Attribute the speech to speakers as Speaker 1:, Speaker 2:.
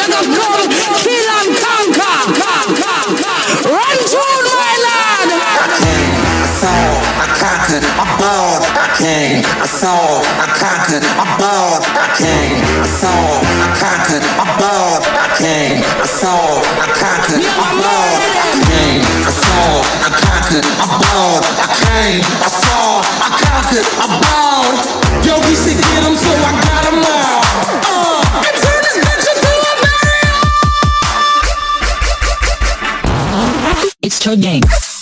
Speaker 1: we go come kill and conquer. Run through my land.
Speaker 2: I saw, I conquered, I balled. I came, I saw, I conquered, I balled. I came, I saw, I conquered, I balled. I came, I saw, I conquered, I balled. I came, I saw, I conquered, I balled. I came, I saw, I conquered, I balled. Yogi said get him, so I got him all. I turn this bitch into a burial.
Speaker 3: It's ChodeGang.